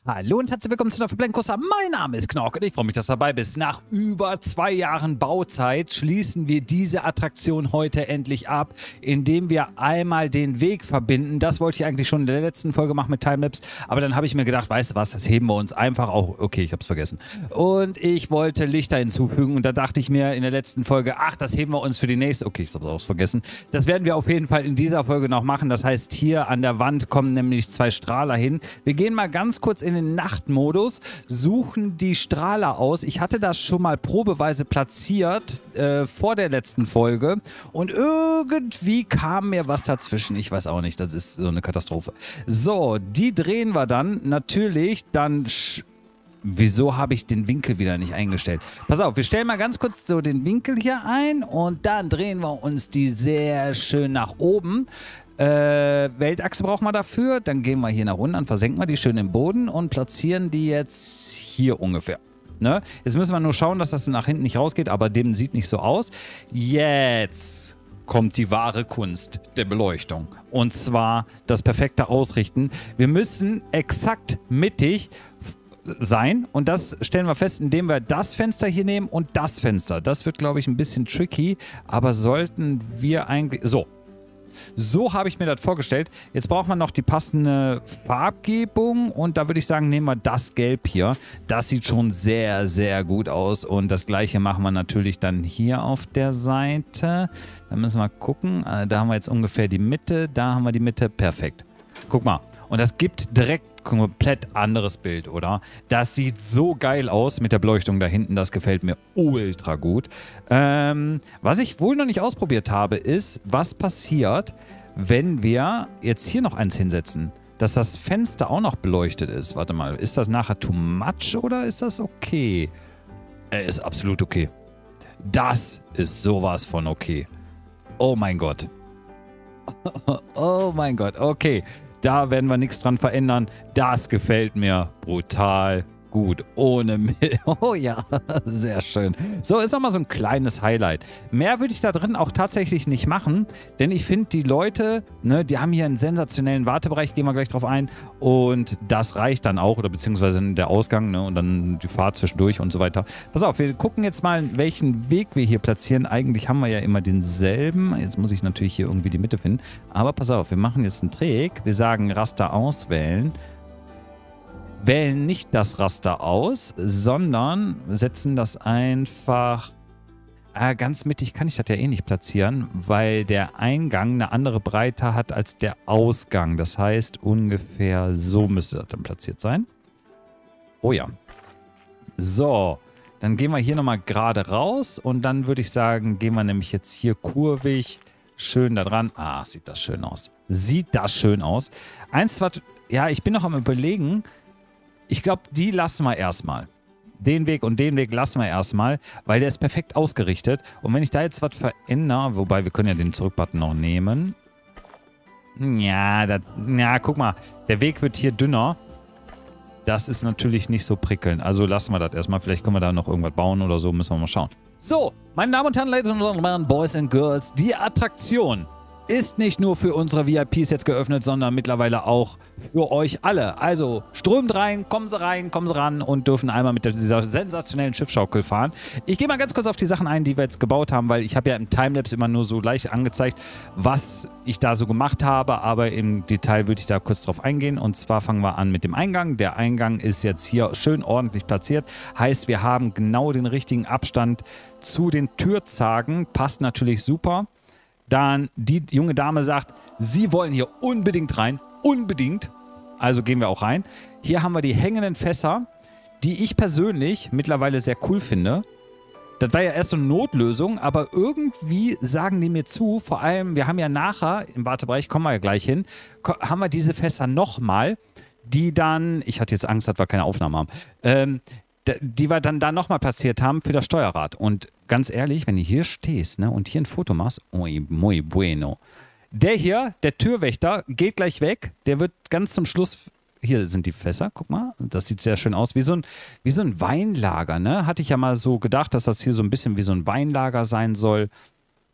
Hallo und herzlich willkommen zu der Verblenkosa. Mein Name ist Knork und ich freue mich, dass du dabei bist. Nach über 2 Jahren Bauzeit schließen wir diese Attraktion heute endlich ab, indem wir einmal den Weg verbinden. Das wollte ich eigentlich schon in der letzten Folge machen mit Timelapse, aber dann habe ich mir gedacht, weißt du was, das heben wir uns einfach auch. Okay, ich habe es vergessen. Und ich wollte Lichter hinzufügen und da dachte ich mir in der letzten Folge, ach, das heben wir uns für die nächste. Okay, ich habe es auch vergessen. Das werden wir auf jeden Fall in dieser Folge noch machen. Das heißt, hier an der Wand kommen nämlich 2 Strahler hin. Wir gehen mal ganz kurz in den Nachtmodus, suchen die Strahler aus. Ich hatte das schon mal probeweise platziert vor der letzten Folge und irgendwie kam mir was dazwischen. Ich weiß auch nicht, das ist so eine Katastrophe. So, die drehen wir dann natürlich, dann... Wieso habe ich den Winkel wieder nicht eingestellt? Pass auf, wir stellen mal ganz kurz so den Winkel hier ein und dann drehen wir uns die sehr schön nach oben. Weltachse brauchen wir dafür. Dann gehen wir hier nach unten, dann versenken wir die schön im Boden und platzieren die jetzt hier ungefähr. Ne? Jetzt müssen wir nur schauen, dass das nach hinten nicht rausgeht, aber dem sieht nicht so aus. Jetzt kommt die wahre Kunst der Beleuchtung. Und zwar das perfekte Ausrichten. Wir müssen exakt mittig sein und das stellen wir fest, indem wir das Fenster hier nehmen und das Fenster. Das wird, glaube ich, ein bisschen tricky, aber sollten wir eigentlich... So habe ich mir das vorgestellt. Jetzt braucht man noch die passende Farbgebung und da würde ich sagen, nehmen wir das Gelb hier. Das sieht schon sehr, sehr gut aus und das gleiche machen wir natürlich dann hier auf der Seite. Da müssen wir gucken. Da haben wir jetzt ungefähr die Mitte. Da haben wir die Mitte. Perfekt. Guck mal. Und das gibt direkt komplett anderes Bild, oder? Das sieht so geil aus mit der Beleuchtung da hinten. Das gefällt mir ultra gut. Was ich wohl noch nicht ausprobiert habe, ist, was passiert, wenn wir jetzt hier noch eins hinsetzen. Dass das Fenster auch noch beleuchtet ist. Warte mal, ist das nachher too much oder ist das okay? Ist absolut okay. Das ist sowas von okay. Oh mein Gott. Oh mein Gott, okay. Da werden wir nichts dran verändern. Das gefällt mir brutal gut. Ohne Milch. Oh ja, sehr schön. So, ist nochmal so ein kleines Highlight. Mehr würde ich da drin auch tatsächlich nicht machen, denn ich finde, die Leute, ne, die haben hier einen sensationellen Wartebereich, gehen wir gleich drauf ein. Und das reicht dann auch, oder beziehungsweise der Ausgang, ne, und dann die Fahrt zwischendurch und so weiter. Pass auf, wir gucken jetzt mal, welchen Weg wir hier platzieren. Eigentlich haben wir ja immer denselben. Jetzt muss ich natürlich hier irgendwie die Mitte finden. Aber pass auf, wir machen jetzt einen Trick. Wir sagen Raster auswählen. Wählen nicht das Raster aus, sondern setzen das einfach... ganz mittig kann ich das ja eh nicht platzieren, weil der Eingang eine andere Breite hat als der Ausgang. Das heißt, ungefähr so müsste das dann platziert sein. Oh ja. So, dann gehen wir hier nochmal gerade raus und dann würde ich sagen, gehen wir nämlich jetzt hier kurvig schön da dran. Ah, sieht das schön aus. Sieht das schön aus. Ja, ich bin noch am Überlegen... Ich glaube, die lassen wir erstmal. Den Weg und den Weg lassen wir erstmal, weil der ist perfekt ausgerichtet. Und wenn ich da jetzt was verändere, wobei wir können ja den Zurück-Button noch nehmen. Ja, guck mal, der Weg wird hier dünner. Das ist natürlich nicht so prickelnd. Also lassen wir das erstmal. Vielleicht können wir da noch irgendwas bauen oder so, müssen wir mal schauen. So, meine Damen und Herren, Ladies and Gentlemen, Boys and Girls, die Attraktion ist nicht nur für unsere VIPs jetzt geöffnet, sondern mittlerweile auch für euch alle. Also strömt rein, kommen Sie ran und dürfen einmal mit dieser sensationellen Schiffschaukel fahren. Ich gehe mal ganz kurz auf die Sachen ein, die wir jetzt gebaut haben, weil ich habe ja im Timelapse immer nur so leicht angezeigt, was ich da so gemacht habe, aber im Detail würde ich da kurz drauf eingehen. Und zwar fangen wir an mit dem Eingang. Der Eingang ist jetzt hier schön ordentlich platziert. Heißt, wir haben genau den richtigen Abstand zu den Türzagen. Passt natürlich super. Dann die junge Dame sagt, sie wollen hier unbedingt rein. Unbedingt. Also gehen wir auch rein. Hier haben wir die hängenden Fässer, die ich persönlich mittlerweile sehr cool finde. Das war ja erst so eine Notlösung, aber irgendwie sagen die mir zu, vor allem, wir haben ja nachher, im Wartebereich, kommen wir ja gleich hin, haben wir diese Fässer nochmal, die dann, ich hatte jetzt Angst, dass wir keine Aufnahme haben, die wir dann da nochmal platziert haben für das Steuerrad. Und ganz ehrlich, wenn du hier stehst, ne, und hier ein Foto machst, muy bueno. Der hier, der Türwächter, geht gleich weg. Der wird ganz zum Schluss... Hier sind die Fässer, guck mal. Das sieht sehr schön aus. Wie so ein Weinlager, ne? Hatte ich ja mal so gedacht, dass das hier so ein bisschen wie so ein Weinlager sein soll.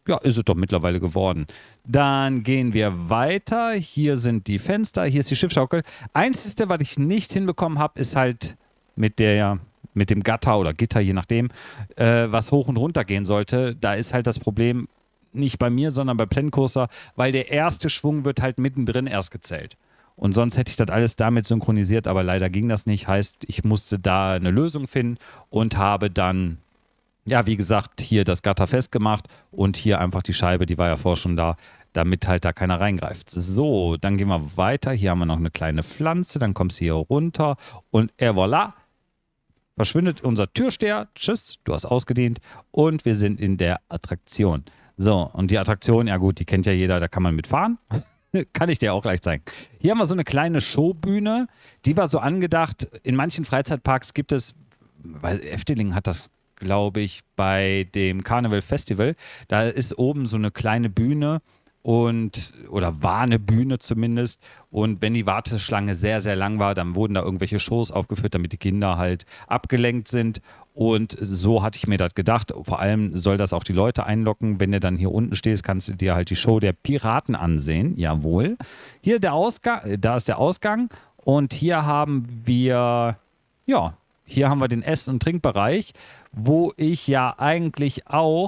Ja, ist es doch mittlerweile geworden. Dann gehen wir weiter. Hier sind die Fenster, hier ist die Schiffschaukel. Einzige, was ich nicht hinbekommen habe, ist halt mit dem Gatter oder Gitter, je nachdem, was hoch und runter gehen sollte. Da ist halt das Problem nicht bei mir, sondern bei Plencoaster, weil der erste Schwung wird halt mittendrin erst gezählt. Und sonst hätte ich das alles damit synchronisiert, aber leider ging das nicht. Heißt, ich musste da eine Lösung finden und habe dann, ja, wie gesagt, hier das Gatter festgemacht und hier einfach die Scheibe, die war ja vorher schon da, damit halt da keiner reingreift. So, dann gehen wir weiter. Hier haben wir noch eine kleine Pflanze, dann kommst du hier runter und voilà, verschwindet unser Türsteher. Tschüss, du hast ausgedient und wir sind in der Attraktion. So, und die Attraktion, ja gut, die kennt ja jeder, da kann man mitfahren. Kann ich dir auch gleich zeigen. Hier haben wir so eine kleine Showbühne, die war so angedacht, in manchen Freizeitparks gibt es, weil Efteling hat das, glaube ich, bei dem Carnival Festival, da ist oben so eine kleine Bühne oder war eine Bühne zumindest, und wenn die Warteschlange sehr, sehr lang war, dann wurden da irgendwelche Shows aufgeführt, damit die Kinder halt abgelenkt sind. Und so hatte ich mir das gedacht. Vor allem soll das auch die Leute einlocken. Wenn du dann hier unten stehst, kannst du dir halt die Show der Piraten ansehen. Jawohl. Hier der Ausgang, da ist der Ausgang. Und hier haben wir, ja, hier haben wir den Ess- und Trinkbereich, wo ich ja eigentlich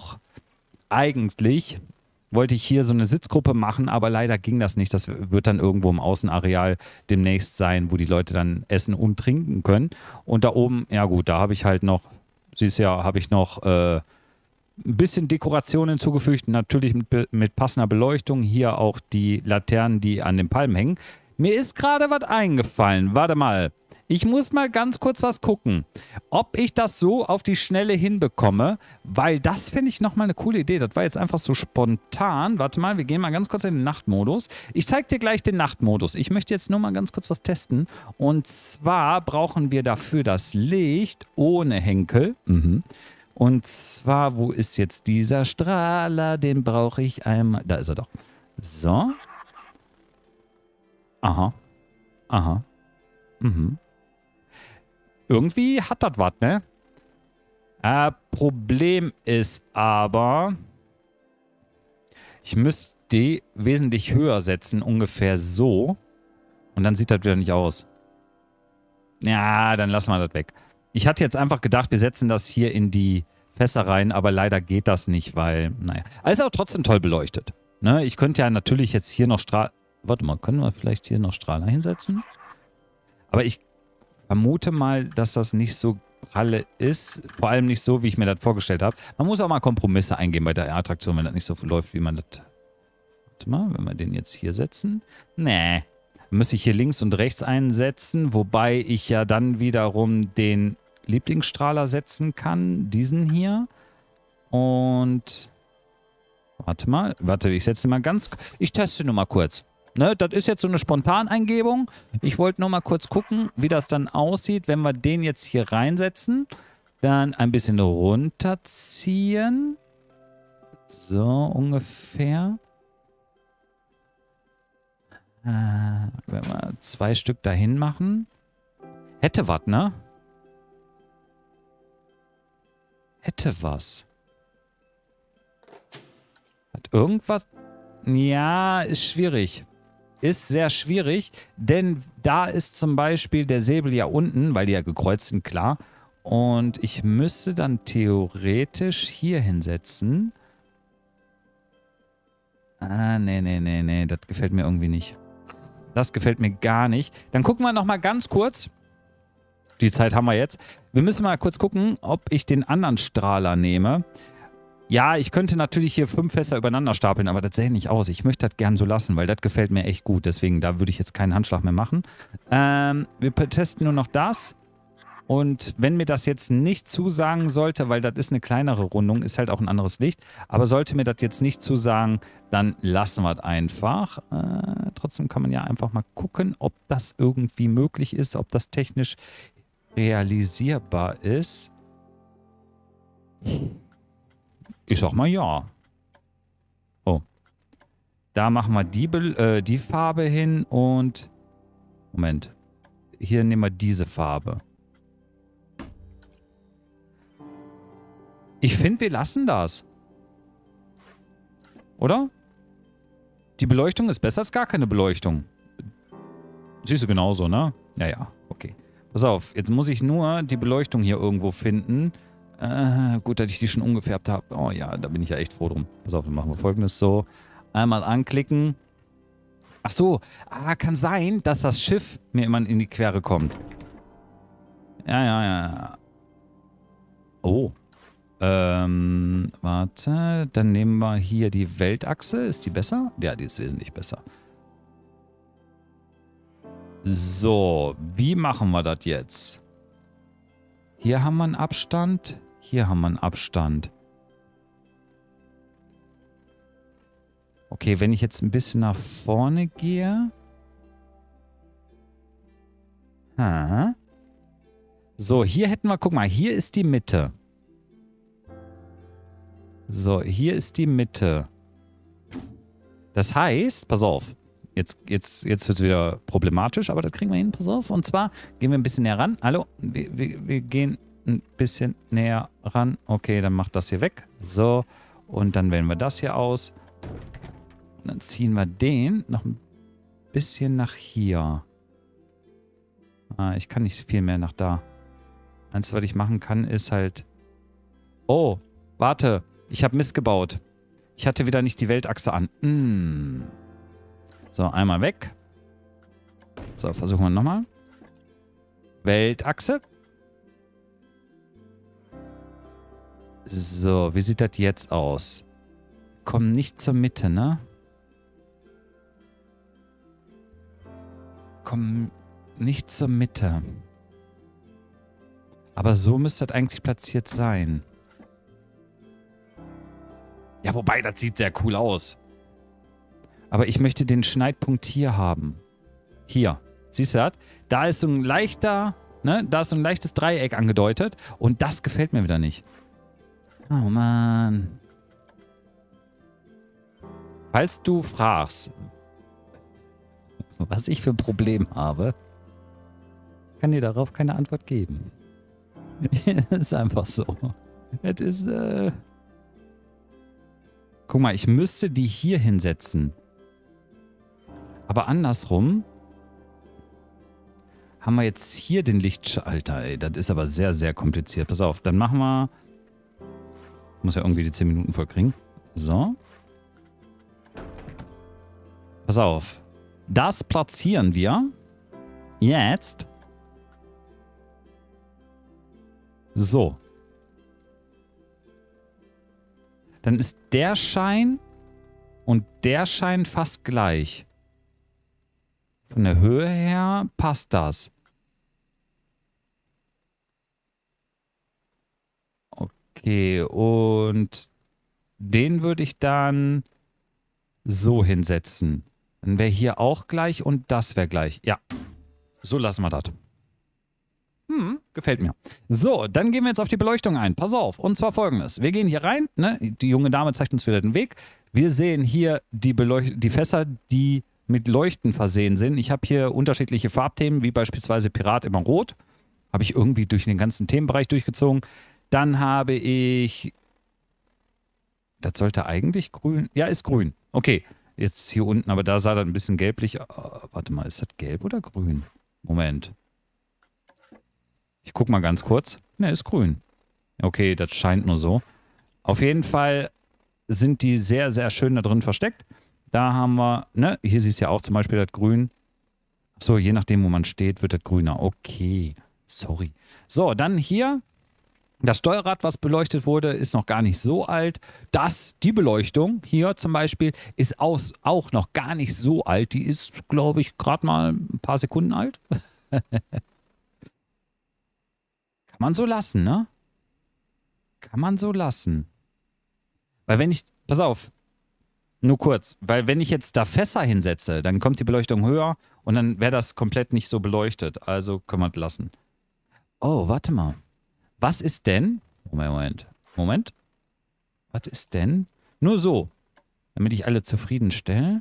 wollte ich hier so eine Sitzgruppe machen, aber leider ging das nicht. Das wird dann irgendwo im Außenareal demnächst sein, wo die Leute dann essen und trinken können. Und da oben, ja gut, da habe ich halt noch, siehst ja, habe ich noch ein bisschen Dekoration hinzugefügt, natürlich mit passender Beleuchtung. Hier auch die Laternen, die an den Palmen hängen. Mir ist gerade was eingefallen. Warte mal. Ich muss mal ganz kurz was gucken, ob ich das so auf die Schnelle hinbekomme, weil das finde ich nochmal eine coole Idee. Das war jetzt einfach so spontan. Warte mal, wir gehen mal ganz kurz in den Nachtmodus. Ich zeige dir gleich den Nachtmodus. Ich möchte jetzt nur mal ganz kurz was testen. Und zwar brauchen wir dafür das Licht ohne Henkel. Und zwar, wo ist jetzt dieser Strahler? Den brauche ich einmal. Da ist er doch. So. Aha. Aha. Irgendwie hat das was, ne? Problem ist aber, ich müsste die wesentlich höher setzen, ungefähr so. Und dann sieht das wieder nicht aus. Ja, dann lassen wir das weg. Ich hatte jetzt einfach gedacht, wir setzen das hier in die Fässer rein, aber leider geht das nicht, weil, naja. Aber ist auch trotzdem toll beleuchtet. Ne? Ich könnte ja natürlich jetzt hier noch Warte mal, können wir vielleicht hier noch Strahler hinsetzen? Aber ich vermute mal, dass das nicht so pralle ist. Vor allem nicht so, wie ich mir das vorgestellt habe. Man muss auch mal Kompromisse eingehen bei der Attraktion, wenn das nicht so läuft, wie man das... Warte mal, wenn wir den jetzt hier setzen. Nee. Müsste ich hier links und rechts einsetzen, wobei ich ja dann wiederum den Lieblingsstrahler setzen kann. Diesen hier. Und... Warte, ich setze mal ganz... Ich teste nur mal kurz. Ne, das ist jetzt so eine Spontaneingebung. Ich wollte nur mal kurz gucken, wie das dann aussieht, wenn wir den jetzt hier reinsetzen. Dann ein bisschen runterziehen. So ungefähr. Wenn wir 2 Stück dahin machen. Hätte was, ne? Hätte was. Hat irgendwas... Ja, ist schwierig. Ist sehr schwierig, denn da ist zum Beispiel der Säbel ja unten, weil die ja gekreuzt sind, klar. Und ich müsste dann theoretisch hier hinsetzen. Nee, das gefällt mir irgendwie nicht. Das gefällt mir gar nicht. Dann gucken wir nochmal ganz kurz. Die Zeit haben wir jetzt. Wir müssen mal kurz gucken, ob ich den anderen Strahler nehme. Ja, ich könnte natürlich hier 5 Fässer übereinander stapeln, aber das sähe nicht aus. Ich möchte das gern so lassen, weil das gefällt mir echt gut. Deswegen, da würde ich jetzt keinen Handschlag mehr machen. Wir testen nur noch das. Und wenn mir das jetzt nicht zusagen sollte, weil das ist eine kleinere Rundung, ist halt auch ein anderes Licht, aber sollte mir das jetzt nicht zusagen, dann lassen wir es einfach. Trotzdem kann man ja einfach mal gucken, ob das irgendwie möglich ist, ob das technisch realisierbar ist. Ich sag mal ja. Oh. Da machen wir die Farbe hin und... Moment. Hier nehmen wir diese Farbe. Ich finde, wir lassen das. Oder? Die Beleuchtung ist besser als gar keine Beleuchtung. Siehst du genauso, ne? Ja, ja, okay. Pass auf, jetzt muss ich nur die Beleuchtung hier irgendwo finden. Gut, dass ich die schon umgefärbt habe. Oh ja, da bin ich ja echt froh drum. Pass auf, dann machen wir Folgendes so. Einmal anklicken. Ach so, kann sein, dass das Schiff mir immer in die Quere kommt. Ja, ja, ja. Oh. Warte. Dann nehmen wir hier die Weltachse. Ist die besser? Ja, die ist wesentlich besser. So, wie machen wir das jetzt? Hier haben wir einen Abstand. Hier haben wir einen Abstand. Okay, wenn ich jetzt ein bisschen nach vorne gehe. So, hier hätten wir, guck mal, hier ist die Mitte. So, hier ist die Mitte. Das heißt, pass auf, jetzt wird es wieder problematisch, aber das kriegen wir hin, pass auf. Und zwar gehen wir ein bisschen näher ran. Hallo, wir gehen ein bisschen näher ran. Okay, dann macht das hier weg. So, und dann wählen wir das hier aus. Und dann ziehen wir den noch ein bisschen nach hier. Ich kann nicht viel mehr nach da. Eins, was ich machen kann, ist halt... Oh, warte. Ich habe Mist gebaut. Ich hatte wieder nicht die Weltachse an. So, einmal weg. So, versuchen wir nochmal. Weltachse. So, wie sieht das jetzt aus? Kommen nicht zur Mitte, ne? Kommen nicht zur Mitte. Aber so müsste das eigentlich platziert sein. Ja, wobei, das sieht sehr cool aus. Aber ich möchte den Schneidpunkt hier haben. Hier. Siehst du das? Da ist so ein leichter, ne? Da ist so ein leichtes Dreieck angedeutet. Und das gefällt mir wieder nicht. Oh, Mann. Falls du fragst, was ich für ein Problem habe, kann dir darauf keine Antwort geben. Das ist einfach so. Das ist, Guck mal, ich müsste die hier hinsetzen. Aber andersrum haben wir jetzt hier den Lichtschalter. Ey, das ist aber sehr, sehr kompliziert. Pass auf, dann machen wir... Ich muss ja irgendwie die 10 Minuten voll kriegen. So. Pass auf. Das platzieren wir jetzt so. Dann ist der Schein und der Schein fast gleich. Von der Höhe her passt das. Okay, und den würde ich dann so hinsetzen. Dann wäre hier auch gleich und das wäre gleich. Ja, so lassen wir das. Gefällt mir. So, dann gehen wir jetzt auf die Beleuchtung ein. Pass auf, und zwar folgendes. Wir gehen hier rein, ne? Die junge Dame zeigt uns wieder den Weg. Wir sehen hier die Fässer, die mit Leuchten versehen sind. Ich habe hier unterschiedliche Farbthemen, wie beispielsweise Pirat immer rot. Habe ich irgendwie durch den ganzen Themenbereich durchgezogen. Dann habe ich... Das sollte eigentlich grün... Ja, ist grün. Okay, jetzt hier unten, aber da sah das ein bisschen gelblich... warte mal, ist das gelb oder grün? Moment. Ich guck mal ganz kurz. Ne, ist grün. Okay, das scheint nur so. Auf jeden Fall sind die sehr, sehr schön da drin versteckt. Da haben wir, ne, hier siehst du ja auch zum Beispiel das Grün. So, je nachdem, wo man steht, wird das grüner. Okay, sorry. So, dann hier das Steuerrad, was beleuchtet wurde, ist noch gar nicht so alt. Die Beleuchtung hier zum Beispiel ist auch noch gar nicht so alt. Die ist, glaube ich, gerade mal ein paar Sekunden alt. Kann man so lassen, ne? Kann man so lassen. Weil wenn ich, pass auf, nur kurz, weil wenn ich jetzt da Fässer hinsetze, dann kommt die Beleuchtung höher und dann wäre das komplett nicht so beleuchtet. Also können wir das lassen. Oh, warte mal. Was ist denn, Moment. Was ist denn, nur so, damit ich alle zufriedenstelle.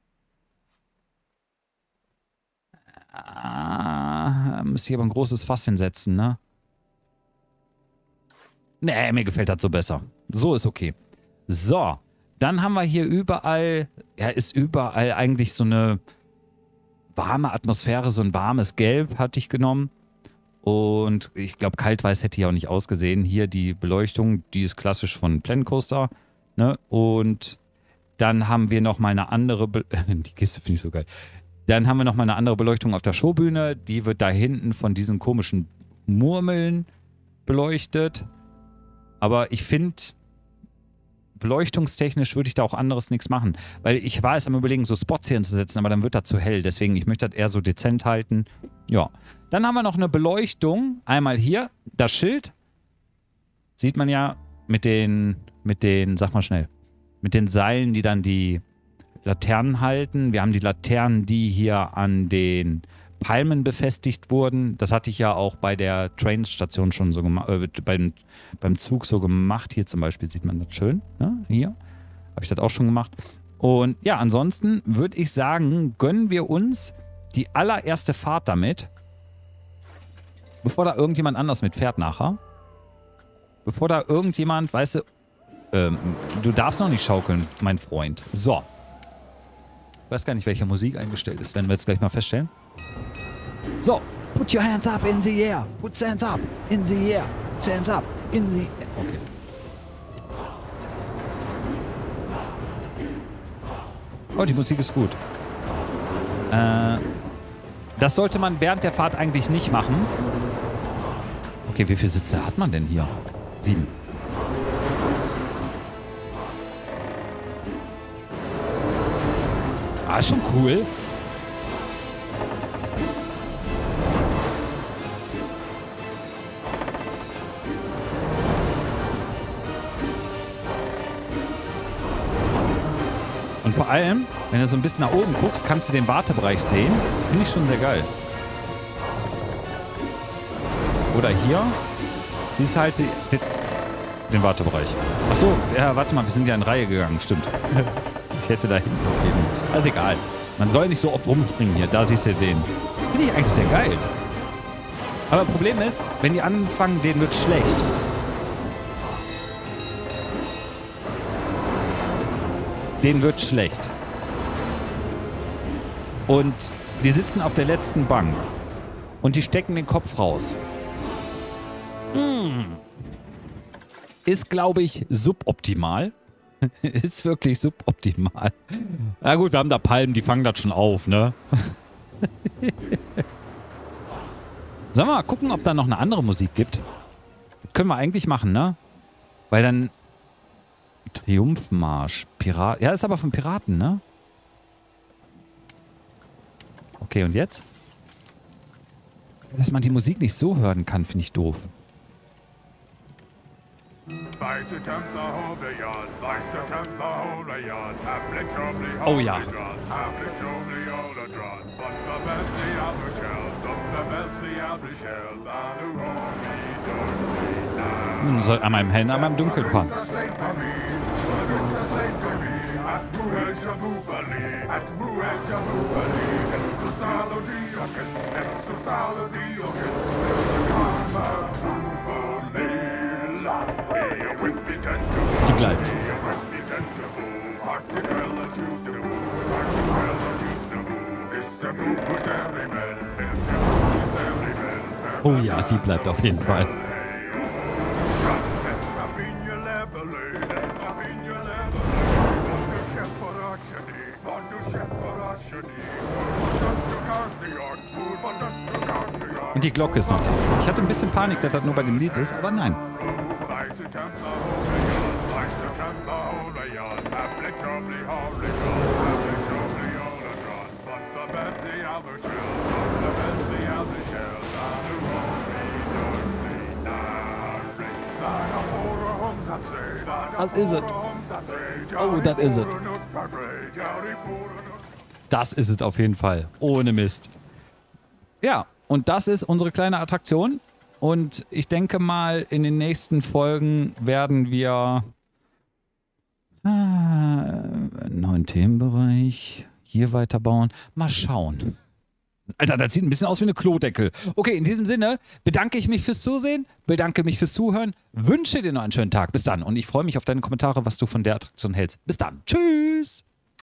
Muss hier aber ein großes Fass hinsetzen, ne? Nee, mir gefällt das so besser. So ist okay. So, Dann haben wir hier überall, ja, ist überall eigentlich so eine warme Atmosphäre, so ein warmes Gelb hatte ich genommen. Und ich glaube, kaltweiß hätte hier auch nicht ausgesehen. Hier die Beleuchtung, die ist klassisch von Planet Coaster. Ne? Und dann haben wir nochmal eine andere, die Kiste finde ich so geil. Dann haben wir nochmal eine andere Beleuchtung auf der Showbühne. Die wird da hinten von diesen komischen Murmeln beleuchtet. Aber ich finde, beleuchtungstechnisch würde ich da auch anderes nichts machen. Weil ich war es am Überlegen, so Spots hier hinzusetzen, aber dann wird das zu hell. Deswegen, ich möchte das eher so dezent halten. Ja. Dann haben wir noch eine Beleuchtung. Einmal hier, das Schild. Sieht man ja mit den, sag mal schnell, mit den Seilen, die dann die Laternen halten. Wir haben die Laternen, die hier an den Palmen befestigt wurden. Das hatte ich ja auch bei der Trainstation schon so gemacht, beim Zug so gemacht. Hier zum Beispiel sieht man das schön. Ne? Hier habe ich das auch schon gemacht. Und ja, ansonsten würde ich sagen, gönnen wir uns die allererste Fahrt damit, bevor da irgendjemand anders mitfährt nachher. Bevor da irgendjemand, weißt du, du darfst noch nicht schaukeln, mein Freund. So. Ich weiß gar nicht, welche Musik eingestellt ist, werden wir jetzt gleich mal feststellen. So. Put your hands up in the air. Put the hands up in the air. Put your hands up in the air. Okay. Oh, die Musik ist gut. Das sollte man während der Fahrt eigentlich nicht machen. Okay, wie viele Sitze hat man denn hier? 7. Ah, schon cool. Und vor allem, wenn du so ein bisschen nach oben guckst, kannst du den Wartebereich sehen. Finde ich schon sehr geil. Oder hier siehst du halt den Wartebereich. Achso, ja, warte mal, wir sind ja in Reihe gegangen, stimmt. Ich hätte da hinten gegeben. Also egal. Man soll nicht so oft rumspringen hier. Da siehst du den. Finde ich eigentlich sehr geil. Aber Problem ist, wenn die anfangen, denen wird schlecht. Denen wird schlecht. Und die sitzen auf der letzten Bank. Und die stecken den Kopf raus. Ist, glaube ich, suboptimal. Ist wirklich suboptimal. Na gut, wir haben da Palmen, die fangen das schon auf, ne? Sollen wir mal gucken, ob da noch eine andere Musik gibt? Das können wir eigentlich machen, ne? Weil dann Triumphmarsch, Pirat. Ja, ist aber von Piraten, ne? Okay, und jetzt? Dass man die Musik nicht so hören kann, finde ich doof. Oh ja. Man soll einmal im Hellen, einmal im Dunkeln fahren. Die bleibt. Oh ja, die bleibt auf jeden Fall. Und die Glocke ist noch da. Ich hatte ein bisschen Panik, dass das nur bei dem Lied ist, aber nein. Das ist es. Oh, das ist es. Das ist es auf jeden Fall. Ohne Mist. Ja, und das ist unsere kleine Attraktion. Und ich denke mal, in den nächsten Folgen werden wir einen neuen Themenbereich hier weiterbauen. Mal schauen. Alter, das sieht ein bisschen aus wie eine Klodeckel. Okay, in diesem Sinne bedanke ich mich fürs Zusehen, bedanke mich fürs Zuhören, wünsche dir noch einen schönen Tag. Bis dann. Und ich freue mich auf deine Kommentare, was du von der Attraktion hältst. Bis dann. Tschüss.